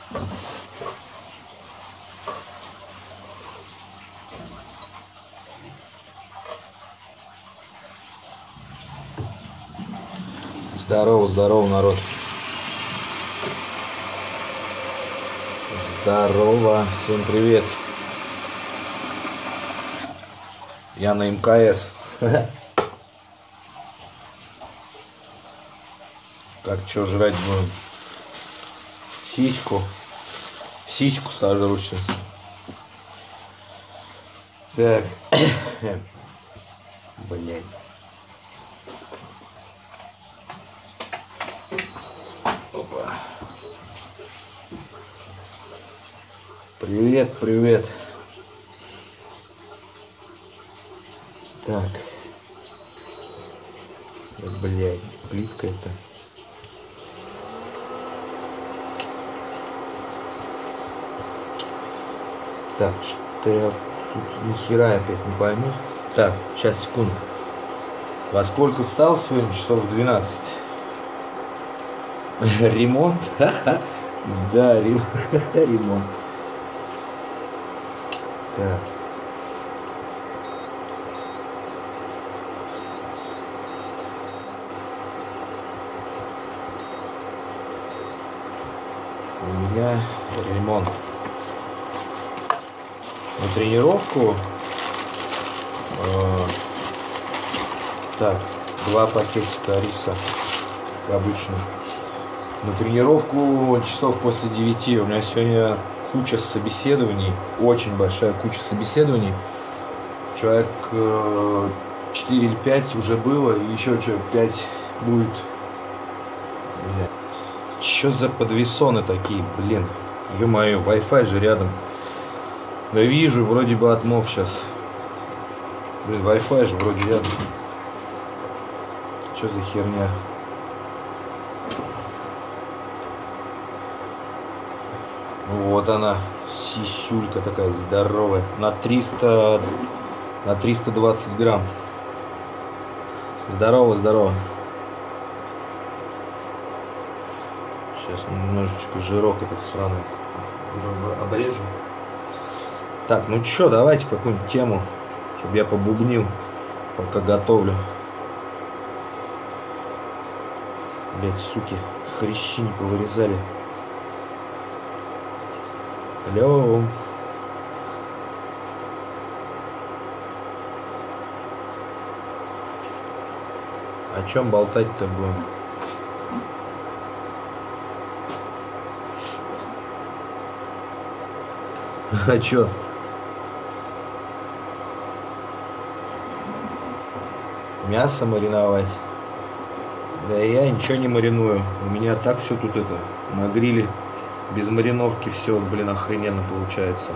Здорово, здорово, народ. Здорово, всем привет. Я на МКС. Как что жрать будем? Сиську. Сиську сожру сейчас. Так. Блять. Опа. Привет, привет. Так. Блять, плитка это. Так, что я тут ни хера опять не пойму. Так, сейчас, секунду. Во сколько встал сегодня? Часов в 12. Ремонт? Да, ремонт. Так. У меня ремонт. На тренировку так, 2 пакетика риса, как обычно. На тренировку часов после 9. У меня сегодня куча собеседований, очень большая куча собеседований. Человек 4 или 5 уже было, и еще человек 5 будет. Что за подвесоны такие, блин? Ё-моё, Wi-Fi же рядом. Да вижу, вроде бы отмок сейчас. Блин, Wi-Fi же вроде рядом. Что за херня? Вот она, сисюлька такая здоровая. На 320 грамм. Здорово, здорово. Сейчас немножечко жирок этот сраный обрежем. Так, ну чё, давайте какую-нибудь тему, чтобы я побубнил, пока готовлю. Блять, суки, хрящи не повырезали. Алло. О чем болтать-то будем? А чё? Мясо мариновать? Да я ничего не мариную. У меня так все тут это на гриле. Без мариновки все, блин, охрененно получается.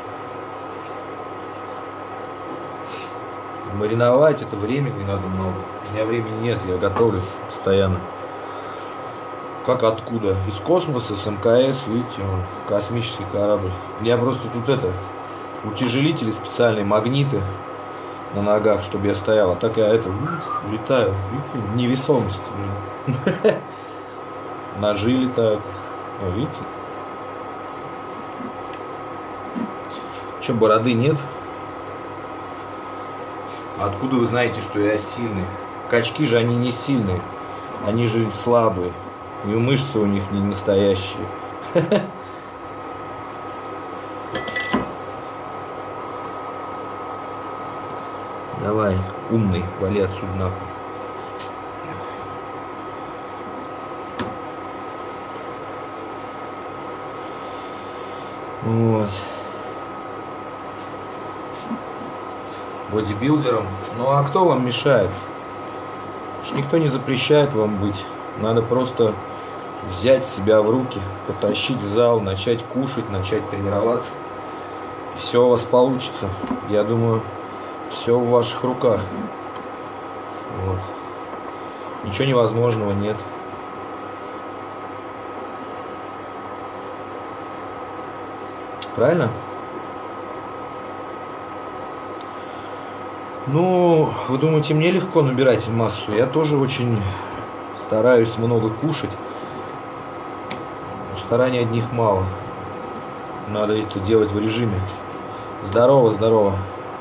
Мариновать это времени надо много. У меня времени нет, я готовлю постоянно. Как откуда? Из космоса, с МКС, видите, он, космический корабль. Я просто тут это, утяжелители специальные, магниты на ногах, чтобы я стоял. А так я это, летаю. Видите, невесомость. Ножи летают. О, видите? Че, бороды нет? Откуда вы знаете, что я сильный? Качки же они не сильные. Они же слабые. И мышцы у них не настоящие. Давай, умный, вали отсюда нахуй. Вот. Бодибилдером. Ну а кто вам мешает? Уж никто не запрещает вам быть. Надо просто взять себя в руки, потащить в зал, начать кушать, начать тренироваться. Все у вас получится. Я думаю, все в ваших руках. Вот. Ничего невозможного нет. Правильно? Ну, вы думаете, мне легко набирать массу? Я тоже очень стараюсь много кушать. Стараний одних мало. Надо это делать в режиме. Здорово, здорово.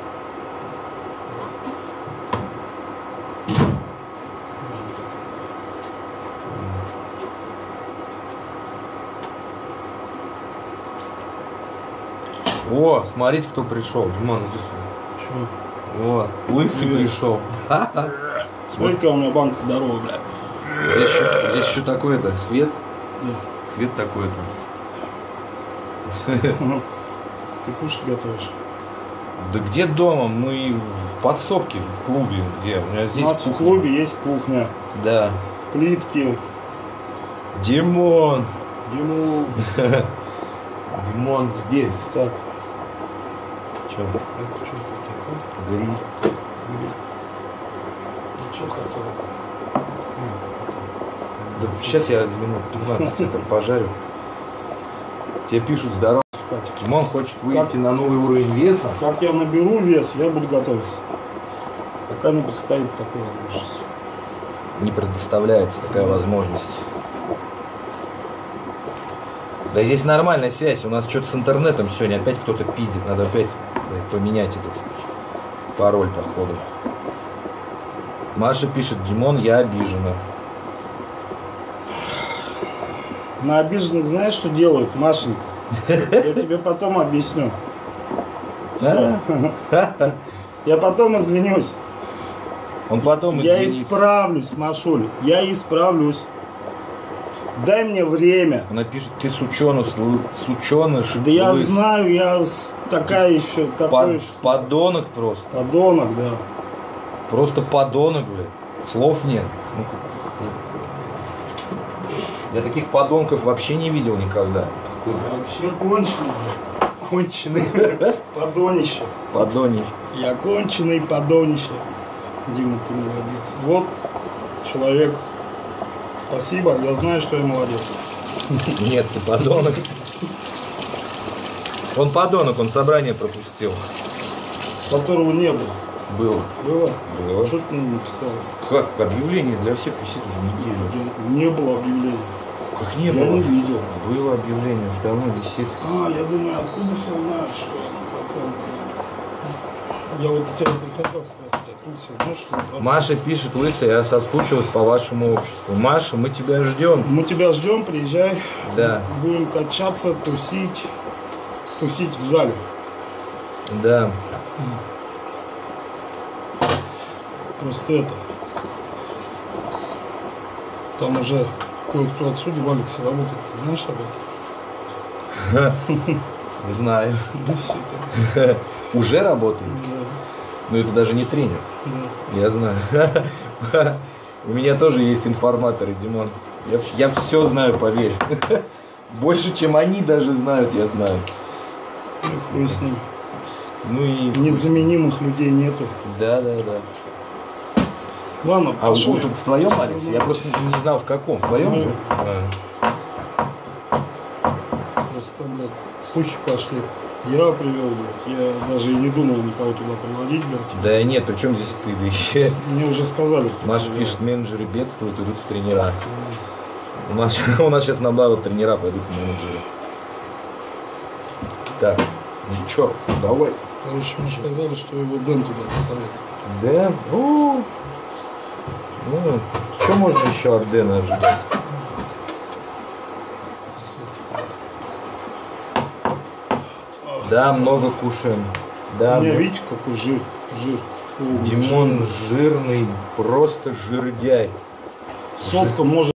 О, смотрите, кто пришел. Диман, иди сюда. Чего? О, лысый пришел. Смотри-ка, у меня банка здоровая, бля. Здесь еще такой-то свет. Да. Свет такой-то. Ты кушать готовишь? Да где дома? Мы в подсобке, в клубе. Где? У меня здесь У нас кухня. в клубе есть кухня. Да. Плитки. Димон. Ему... Димон здесь. Так. Че? Это что такое? Гриль. Ничего такого. Да сейчас я минут 15 это пожарю. Тебе пишут здорово. Димон хочет выйти на новый уровень веса. Как я наберу вес, я буду готовиться. Пока не предстоит такой возможности. Не предоставляется такая возможность. Да здесь нормальная связь. У нас что-то с интернетом сегодня опять кто-то пиздит. Надо опять поменять этот пароль, походу. Маша пишет: Димон, я обижена. На обиженных знаешь, что делают, Машенька? Я тебе потом объясню. Всё. Я потом извинюсь. Он потом Я извинится. исправлюсь, Машуль. Я исправлюсь. Дай мне время. Она пишет: ты сученыш, Да я лыс. знаю, я такая еще, такой еще Подонок просто. подонок, да. Просто подонок, блядь. Слов нет. Я таких подонков вообще не видел никогда. Вообще конченый. Конченый. Подонище. Подонище. Я конченый подонище. Дима, ты молодец. Вот человек. Спасибо, я знаю, что я молодец. Нет, ты подонок. Он подонок, он собрание пропустил. Которого не было. Было. Было? Было. Что ты мне написал? Как? Объявление для всех висит уже неделю. Не было объявления. Как не Я было? не видел. Было объявление, уже давно висит. Я думаю, откуда все знают, что процент. Я вот у тебя хотел спросить, откуда все знают, что процент. Маша пишет: лысый, я соскучилась по вашему обществу. Маша, мы тебя ждем. Мы тебя ждем, приезжай. Да. Будем качаться, тусить. Тусить в зале. Да. Просто это. Там уже кое-кто отсюда в Алексе работает. Ты знаешь об этом? Знаю. Ну все это. Уже работает? Да. Но это даже не тренер. Да. Я знаю. У меня тоже есть информаторы, Димон. Я все знаю, поверь. Больше, чем они даже знают, я знаю. Хуй с ним. Ну и... Незаменимых людей нету. Да. Ладно, А пошел. вот в твоем Алексе? Я просто не знал в каком. В твоем? Ну, А. Просто, блядь, слухи пошли. Я привел, блядь. Я даже и не думал никого туда приводить, блядь. Да нет, при чем здесь ты? Да еще... Мне уже сказали. кто Маша привел. пишет: менеджеры бедствуют, идут в тренера. У нас сейчас наоборот тренера пойдут в менеджеры. Так, ну чё, давай. Короче, мне сказали, что его Дэн туда посоветует. Дэн? Ну, что можно еще от Дэна ожидать? Да, много кушаем. Да, У меня, видите, какой жир. О, Димон жирный, просто жирдяй. Сотка может